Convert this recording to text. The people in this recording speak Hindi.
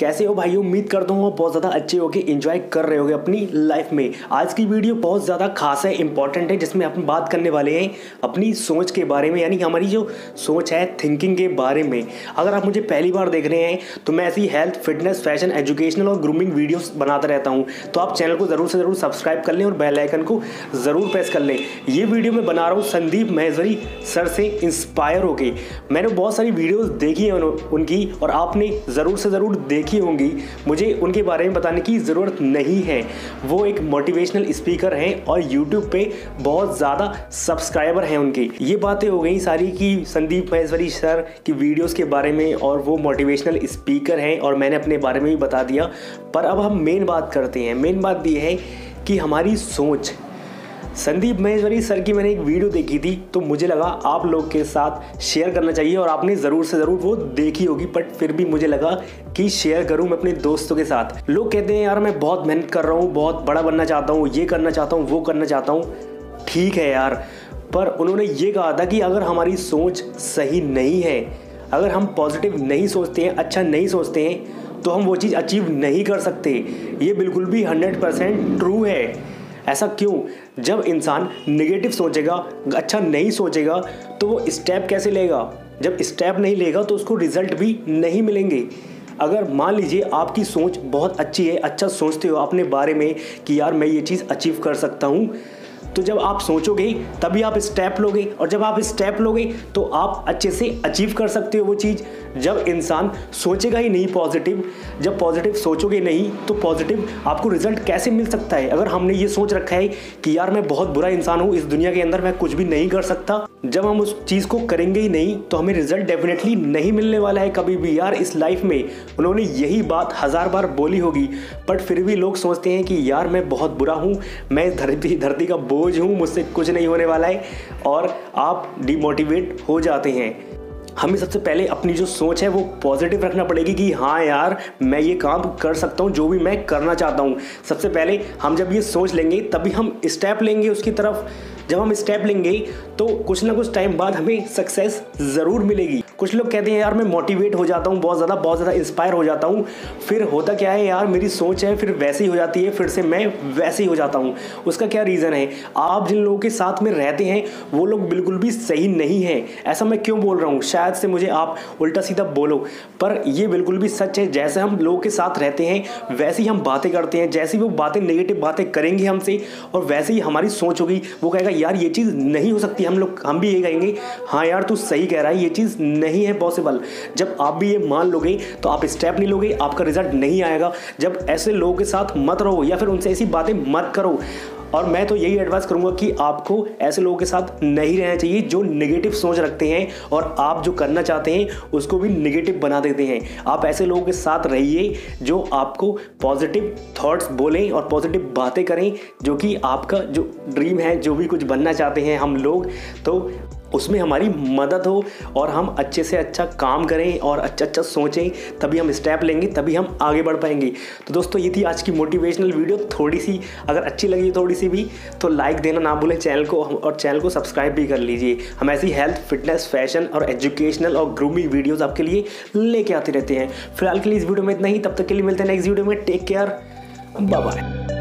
कैसे हो भाई? उम्मीद करता हूँ बहुत ज़्यादा अच्छे होगे, एंजॉय कर रहे होगे अपनी लाइफ में। आज की वीडियो बहुत ज़्यादा खास है, इंपॉर्टेंट है, जिसमें हम बात करने वाले हैं अपनी सोच के बारे में, यानी हमारी जो सोच है थिंकिंग के बारे में। अगर आप मुझे पहली बार देख रहे हैं तो मैं ऐसी हेल्थ, फिटनेस, फैशन, एजुकेशनल और ग्रूमिंग वीडियोस बनाता रहता हूँ, तो आप चैनल को ज़रूर से ज़रूर सब्सक्राइब कर लें और बेल आइकन को ज़रूर प्रेस कर लें। ये वीडियो मैं बना रहा हूँ संदीप महेश्वरी सर से इंस्पायर होके। मैंने बहुत सारी वीडियोस देखी हैं उनकी, और आपने ज़रूर से ज़रूर देखी होंगी। मुझे उनके बारे में बताने की ज़रूरत नहीं है। वो एक मोटिवेशनल स्पीकर हैं और यूट्यूब पे बहुत ज़्यादा सब्सक्राइबर हैं उनके। ये बातें हो गई सारी कि संदीप महेश्वरी सर की वीडियोस के बारे में, और वो मोटिवेशनल स्पीकर हैं, और मैंने अपने बारे में भी बता दिया। पर अब हम मेन बात करते हैं। मेन बात ये है कि हमारी सोच। संदीप महेश्वरी सर की मैंने एक वीडियो देखी थी, तो मुझे लगा आप लोग के साथ शेयर करना चाहिए, और आपने ज़रूर से ज़रूर वो देखी होगी, बट फिर भी मुझे लगा कि शेयर करूं मैं अपने दोस्तों के साथ। लोग कहते हैं यार मैं बहुत मेहनत कर रहा हूं, बहुत बड़ा बनना चाहता हूं, ये करना चाहता हूं, वो करना चाहता हूं। ठीक है यार, पर उन्होंने ये कहा था कि अगर हमारी सोच सही नहीं है, अगर हम पॉजिटिव नहीं सोचते हैं, अच्छा नहीं सोचते हैं, तो हम वो चीज़ अचीव नहीं कर सकते। ये बिल्कुल भी 100% ट्रू है। ऐसा क्यों? जब इंसान नेगेटिव सोचेगा, अच्छा नहीं सोचेगा, तो वो स्टेप कैसे लेगा? जब स्टेप नहीं लेगा तो उसको रिजल्ट भी नहीं मिलेंगे। अगर मान लीजिए आपकी सोच बहुत अच्छी है, अच्छा सोचते हो अपने बारे में कि यार मैं ये चीज़ अचीव कर सकता हूँ, तो जब आप सोचोगे तभी आप स्टेप लोगे, और जब आप स्टेप लोगे तो आप अच्छे से अचीव कर सकते हो वो चीज़। जब इंसान सोचेगा ही नहीं पॉजिटिव, जब पॉजिटिव सोचोगे नहीं, तो पॉजिटिव आपको रिजल्ट कैसे मिल सकता है? अगर हमने ये सोच रखा है कि यार मैं बहुत बुरा इंसान हूँ, इस दुनिया के अंदर मैं कुछ भी नहीं कर सकता, जब हम उस चीज़ को करेंगे ही नहीं तो हमें रिजल्ट डेफिनेटली नहीं मिलने वाला है कभी भी। यार इस लाइफ में उन्होंने यही बात 1000 बार बोली होगी, बट फिर भी लोग सोचते हैं कि यार मैं बहुत बुरा हूँ, मैं धरती का बोझ हूँ, मुझसे कुछ नहीं होने वाला है, और आप डिमोटिवेट हो जाते हैं। हमें सबसे पहले अपनी जो सोच है वो पॉजिटिव रखना पड़ेगी कि हाँ यार मैं ये काम कर सकता हूँ, जो भी मैं करना चाहता हूँ। सबसे पहले हम जब ये सोच लेंगे तभी हम स्टेप लेंगे उसकी तरफ। जब हम स्टेप लेंगे तो कुछ ना कुछ टाइम बाद हमें सक्सेस ज़रूर मिलेगी। कुछ लोग कहते हैं यार मैं मोटिवेट हो जाता हूँ, बहुत ज़्यादा इंस्पायर हो जाता हूँ, फिर होता क्या है यार मेरी सोच है फिर वैसी हो जाती है, फिर से मैं वैसे ही हो जाता हूँ। उसका क्या रीज़न है? आप जिन लोगों के साथ में रहते हैं वो लोग बिल्कुल भी सही नहीं है। ऐसा मैं क्यों बोल रहा हूँ? शायद से मुझे आप उल्टा सीधा बोलो, पर ये बिल्कुल भी सच है। जैसे हम लोगों के साथ रहते हैं वैसे ही हम बातें करते हैं, जैसी वो बातें नेगेटिव बातें करेंगे हमसे, और वैसे ही हमारी सोच होगी। वो कहेगा यार ये चीज़ नहीं हो सकती, हम भी ये कहेंगे हाँ यार तू सही कह रहा है, ये चीज़ नहीं है पॉसिबल। जब आप भी ये मान लोगे तो आप स्टेप नहीं लोगे, आपका रिजल्ट नहीं आएगा। जब ऐसे लोगों के साथ मत रहो, या फिर उनसे ऐसी बातें मत करो। और मैं तो यही एडवाइस करूंगा कि आपको ऐसे लोगों के साथ नहीं रहना चाहिए जो नेगेटिव सोच रखते हैं, और आप जो करना चाहते हैं उसको भी नेगेटिव बना देते हैं। आप ऐसे लोगों के साथ रहिए जो आपको पॉजिटिव थॉट्स बोलें और पॉजिटिव बातें करें, जो कि आपका जो ड्रीम है, जो भी कुछ बनना चाहते हैं हम लोग, तो उसमें हमारी मदद हो, और हम अच्छे से अच्छा काम करें और अच्छा सोचें, तभी हम स्टेप लेंगे, तभी हम आगे बढ़ पाएंगे। तो दोस्तों ये थी आज की मोटिवेशनल वीडियो। थोड़ी सी अगर अच्छी लगी थोड़ी सी भी, तो लाइक देना ना भूलें चैनल को, और चैनल को सब्सक्राइब भी कर लीजिए। हम ऐसी हेल्थ, फिटनेस, फैशन और एजुकेशनल और ग्रूमिंग वीडियोज़ आपके लिए लेके आते रहते हैं। फिलहाल के लिए इस वीडियो में इतना ही। तब तक के लिए मिलते हैं नेक्स्ट वीडियो में। Take care, bye bye.